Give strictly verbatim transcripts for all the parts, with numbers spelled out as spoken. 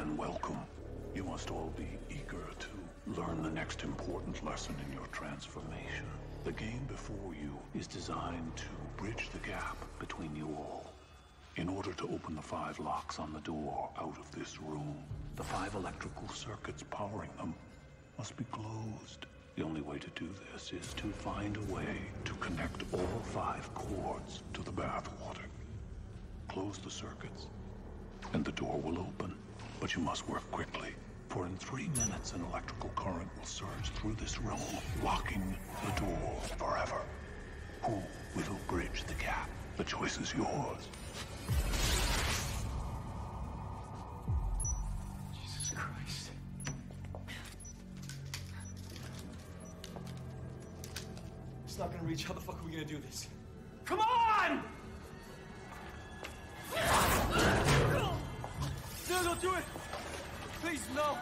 and welcome. You must all be eager to learn the next important lesson in your transformation. The game before you is designed to bridge the gap between you all. In order to open the five locks on the door out of this room, the five electrical circuits powering them must be closed. The only way to do this is to find a way to connect all five cords to the bathwater. Close the circuits, and the door will open. But you must work quickly, for in three minutes an electrical current will surge through this room, locking the door forever. Who will bridge the gap? The choice is yours. Jesus Christ. It's not gonna reach. How the fuck are we gonna do this? Come on! No, don't do it! Please, no!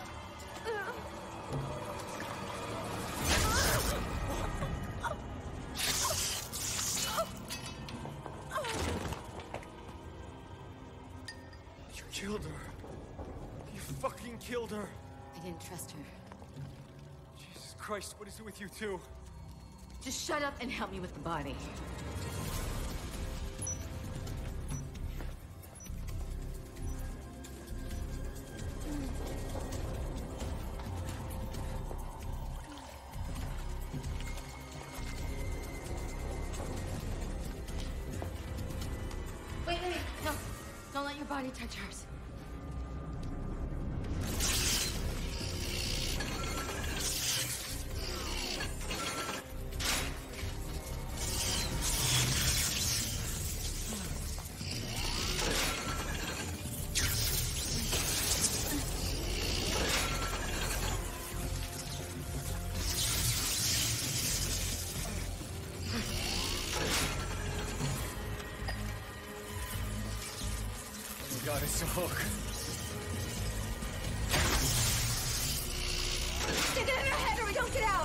You killed her. You fucking killed her. I didn't trust her. Jesus Christ, what is it with you two? Just shut up and help me with the body. Wait, wait, no. Don't let your body touch hers. God, it's a hook. Stick it in her head or we don't get out!